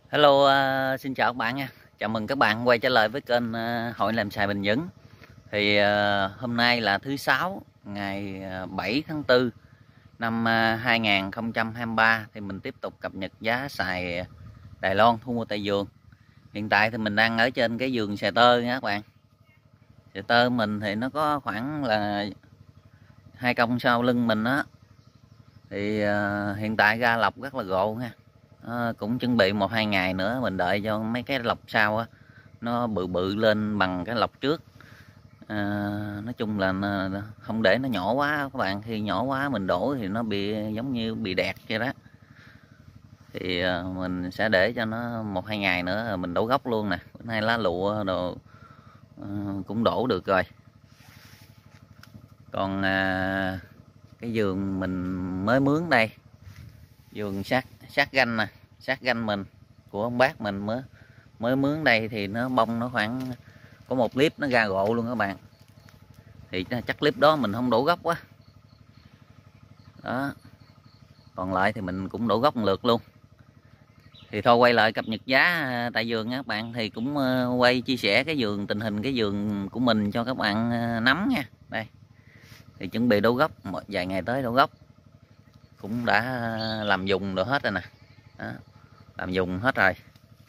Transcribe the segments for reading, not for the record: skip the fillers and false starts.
Hello, xin chào các bạn nha. Chào mừng các bạn quay trở lại với kênh Hội Làm Xài Bền Vững. Thì hôm nay là thứ Sáu, ngày 7 tháng 4 năm 2023. Thì mình tiếp tục cập nhật giá xài Đài Loan thu mua tại vườn. Hiện tại thì mình đang ở trên cái vườn xài tơ nha các bạn. Xài tơ mình thì nó có khoảng là 2 công sau lưng mình á. Thì hiện tại ra lọc rất là gộ nha. Cũng chuẩn bị 1-2 ngày nữa mình đợi cho mấy cái lọc sau á nó bự bự lên bằng cái lọc trước. Nói chung là không để nó nhỏ quá các bạn, khi nhỏ quá mình đổ thì nó bị giống như bị đẹt vậy đó. Thì mình sẽ để cho nó 1-2 ngày nữa rồi mình đổ gốc luôn nè. Bữa nay lá lụa đồ cũng đổ được rồi. Còn cái vườn mình mới mướn đây, vườn sát ganh nè, sát ganh mình của ông bác mình mới mướn đây, thì nó bông nó khoảng có một clip nó ra gộ luôn các bạn. Thì chắc clip đó mình không đổ gốc quá đó, còn lại thì mình cũng đổ gốc một lượt luôn. Thì thôi quay lại cập nhật giá tại vườn nha các bạn. Thì cũng quay chia sẻ cái vườn, tình hình cái vườn của mình cho các bạn nắm nha. Đây thì chuẩn bị đổ gốc, một vài ngày tới đổ gốc, cũng đã làm dùng được hết rồi nè đó, làm dùng hết rồi.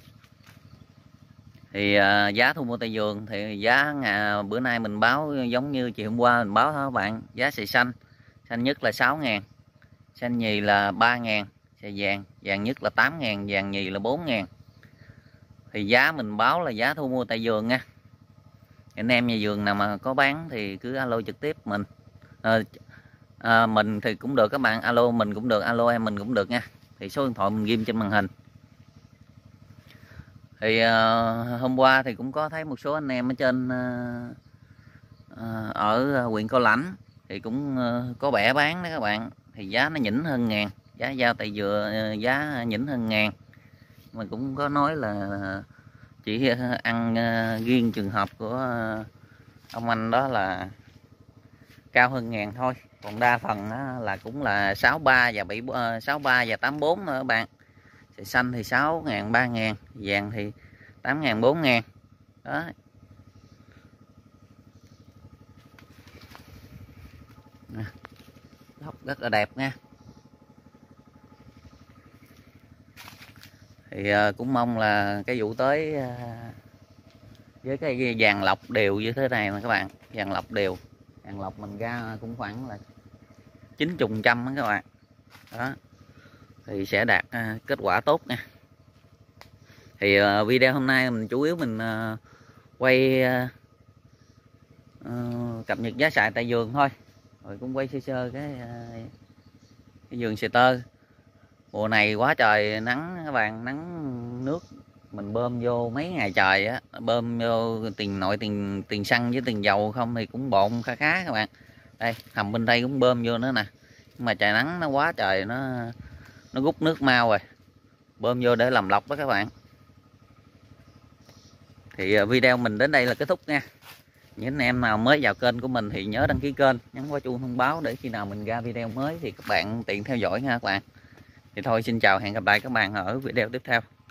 Thì giá thu mua tại vườn thì giá bữa nay mình báo giống như chiều hôm qua mình báo thôi các bạn. Giá xì xanh, xanh nhất là 6.000, xanh nhì là 3.000, xì vàng, vàng nhất là 8.000, vàng nhì là 4.000. Thì giá mình báo là giá thu mua tại vườn nha. Anh em nhà vườn nào mà có bán thì cứ alo trực tiếp mình. Mình thì cũng được các bạn, alo mình cũng được, alo em mình cũng được nha. Thì số điện thoại mình ghim trên màn hình. Thì hôm qua thì cũng có thấy một số anh em ở trên ở huyện Cao Lãnh thì cũng có bẻ bán đó các bạn. Thì giá nó nhỉnh hơn ngàn, giá giao tại dừa giá nhỉnh hơn ngàn. Mình cũng có nói là chỉ ăn riêng trường hợp của ông anh đó là cao hơn ngàn thôi, còn đa phần là cũng là 63 và 63 và 84 nữa các bạn. Thì xanh thì 6.000, 3.000, vàng thì 8.000, 4.000 đó. Gốc rất là đẹp nha. Thì cũng mong là cái vụ tới với cái vàng lọc đều như thế này nè các bạn. Vàng lọc đều, vàng lọc mình ra cũng khoảng là 90 trăm đó các bạn đó, thì sẽ đạt kết quả tốt nha. Thì video hôm nay mình chủ yếu mình quay cập nhật giá xài tại vườn thôi, rồi cũng quay sơ sơ cái vườn xì tơ. Mùa này quá trời nắng các bạn, nắng nước mình bơm vô mấy ngày trời á, bơm vô tiền nội tiền xăng với tiền dầu không thì cũng bộn khá khá các bạn. Đây hầm bên đây cũng bơm vô nữa nè, nhưng mà trời nắng nó quá trời, nó rút nước mau rồi, bơm vô để làm lọc đó các bạn. Thì video mình đến đây là kết thúc nha. Những anh em nào mới vào kênh của mình thì nhớ đăng ký kênh, nhấn vào chuông thông báo để khi nào mình ra video mới thì các bạn tiện theo dõi nha các bạn. Thì thôi xin chào, hẹn gặp lại các bạn ở video tiếp theo.